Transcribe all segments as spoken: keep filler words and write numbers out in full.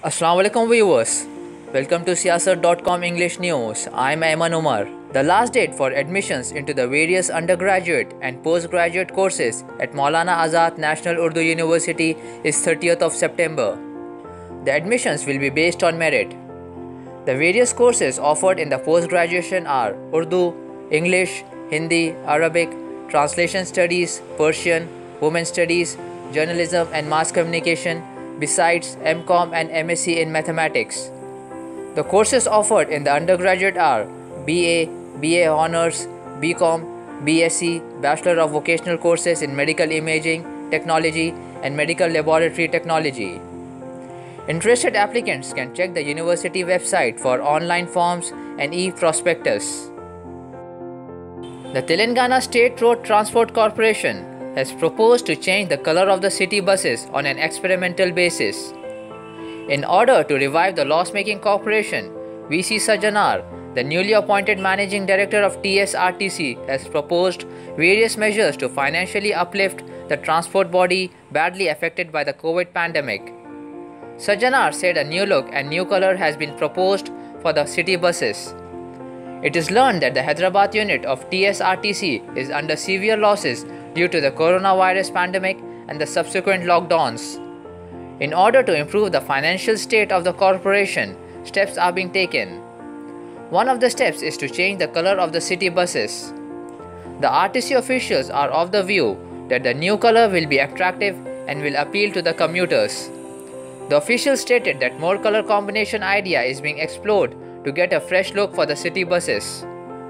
Assalamu alaikum viewers. Welcome to Siyasat dot com English News. I'm Ayman Umar. The last date for admissions into the various undergraduate and postgraduate courses at Maulana Azad National Urdu University is thirtieth of September. The admissions will be based on merit. The various courses offered in the post-graduation are Urdu, English, Hindi, Arabic, Translation Studies, Persian, Women Studies, Journalism and Mass Communication, besides M Com and M S c in Mathematics. The courses offered in the undergraduate are B A, B A Honours, B Com, B S c, Bachelor of Vocational Courses in Medical Imaging, Technology and Medical Laboratory Technology. Interested applicants can check the university website for online forms and e-prospectus. The Telangana State Road Transport Corporation has proposed to change the color of the city buses on an experimental basis. In order to revive the loss-making corporation, V C Sajjanar, the newly appointed managing director of T S R T C, has proposed various measures to financially uplift the transport body badly affected by the COVID pandemic. Sajjanar said a new look and new color has been proposed for the city buses. It is learned that the Hyderabad unit of T S R T C is under severe losses due to the coronavirus pandemic and the subsequent lockdowns. In order to improve the financial state of the corporation, steps are being taken. One of the steps is to change the color of the city buses. The R T C officials are of the view that the new color will be attractive and will appeal to the commuters. The officials stated that more color combination idea is being explored to get a fresh look for the city buses.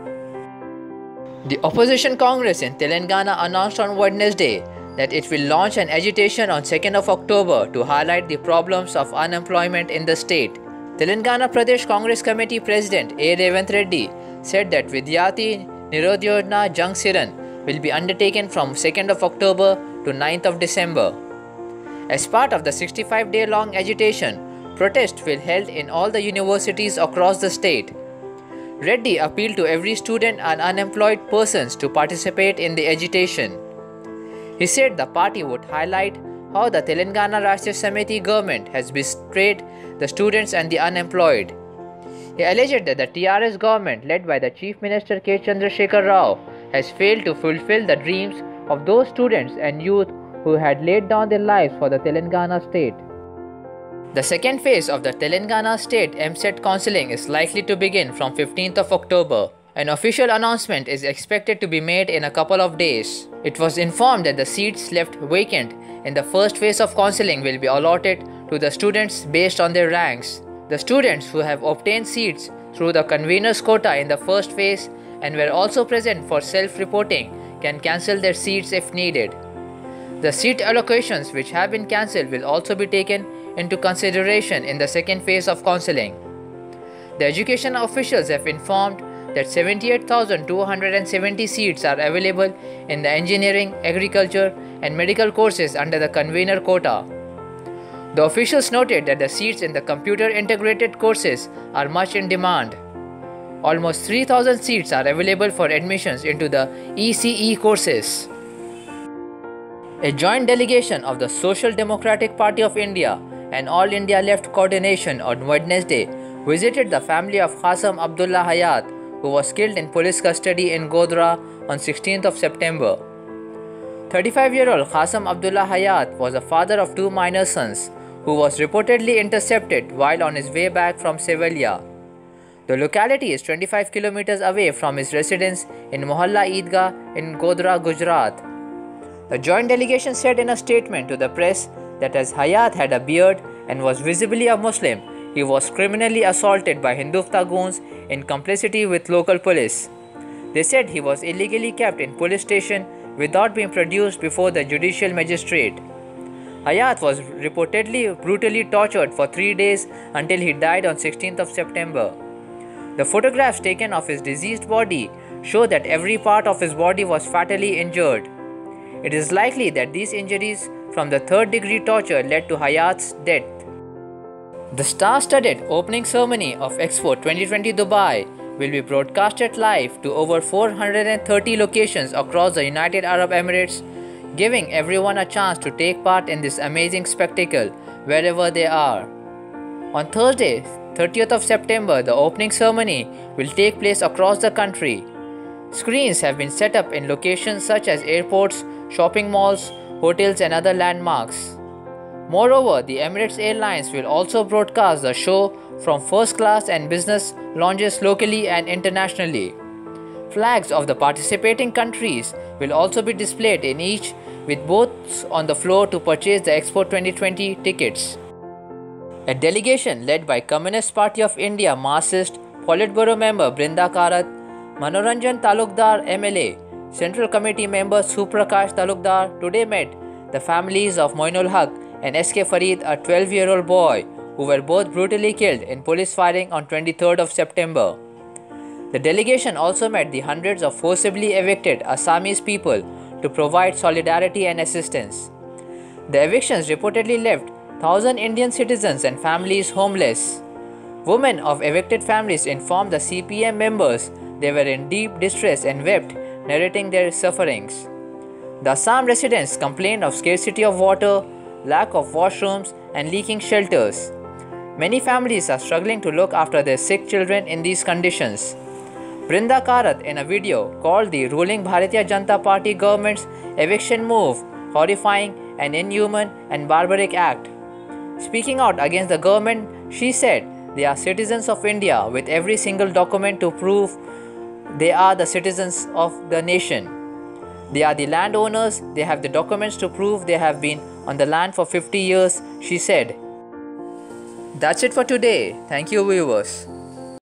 The Opposition Congress in Telangana announced on Wednesday that it will launch an agitation on second of October to highlight the problems of unemployment in the state. Telangana Pradesh Congress Committee President A. Revanth Reddy said that Vidyarthi Nirodhyodhana Jang Siran will be undertaken from second of October to ninth of December. As part of the sixty-five day long agitation, protests will be held in all the universities across the state. Reddy appealed to every student and unemployed persons to participate in the agitation. He said the party would highlight how the Telangana Rashtriya Samiti government has betrayed the students and the unemployed. He alleged that the T R S government led by the Chief Minister K. Chandrasekhar Rao has failed to fulfill the dreams of those students and youth who had laid down their lives for the Telangana state. The second phase of the Telangana State M CET counselling is likely to begin from fifteenth of October. An official announcement is expected to be made in a couple of days. It was informed that the seats left vacant in the first phase of counselling will be allotted to the students based on their ranks. The students who have obtained seats through the convener's quota in the first phase and were also present for self-reporting can cancel their seats if needed. The seat allocations which have been cancelled will also be taken into consideration in the second phase of counselling. The education officials have informed that seventy-eight thousand two hundred seventy seats are available in the engineering, agriculture and medical courses under the convener quota. The officials noted that the seats in the computer integrated courses are much in demand. Almost three thousand seats are available for admissions into the E C E courses. A joint delegation of the Social Democratic Party of India and All India Left Coordination on Wednesday visited the family of Qasem Abdullah Hayat, who was killed in police custody in Godhra on sixteenth of September. thirty-five-year-old Qasem Abdullah Hayat was a father of two minor sons who was reportedly intercepted while on his way back from Sevilla. The locality is twenty-five kilometers away from his residence in Mohalla Eidgah in Godhra, Gujarat. The joint delegation said in a statement to the press that as Hayat had a beard and was visibly a Muslim, he was criminally assaulted by Hindutva goons in complicity with local police. They said he was illegally kept in police station without being produced before the judicial magistrate. Hayat was reportedly brutally tortured for three days until he died on sixteenth of September. The photographs taken of his deceased body show that every part of his body was fatally injured. It is likely that these injuries from the third degree torture led to Hayat's death. The star-studded opening ceremony of Expo twenty twenty Dubai will be broadcasted live to over four hundred thirty locations across the United Arab Emirates, giving everyone a chance to take part in this amazing spectacle wherever they are. On Thursday, thirtieth of September, the opening ceremony will take place across the country. Screens have been set up in locations such as airports, shopping malls, hotels, and other landmarks. Moreover, the Emirates Airlines will also broadcast the show from first class and business lounges locally and internationally. Flags of the participating countries will also be displayed in each, with booths on the floor to purchase the Expo twenty twenty tickets. A delegation led by Communist Party of India Marxist Politburo member Brinda Karat, Manoranjan Talukdar M L A, Central Committee member Suprakash Talukdar today met the families of Moinul Haq and S K Farid, a twelve-year-old boy who were both brutally killed in police firing on twenty-third of September. The delegation also met the hundreds of forcibly evicted Assamese people to provide solidarity and assistance. The evictions reportedly left one thousand Indian citizens and families homeless. Women of evicted families informed the C P M members they were in deep distress and wept, narrating their sufferings. The Assam residents complained of scarcity of water, lack of washrooms, and leaking shelters. Many families are struggling to look after their sick children in these conditions. Brinda Karat, in a video, called the ruling Bharatiya Janata Party government's eviction move horrifying, an inhuman and barbaric act. Speaking out against the government, she said they are citizens of India with every single document to prove they are the citizens of the nation. They are the landowners, they have the documents to prove they have been on the land for fifty years, she said. That's it for today. Thank you, viewers.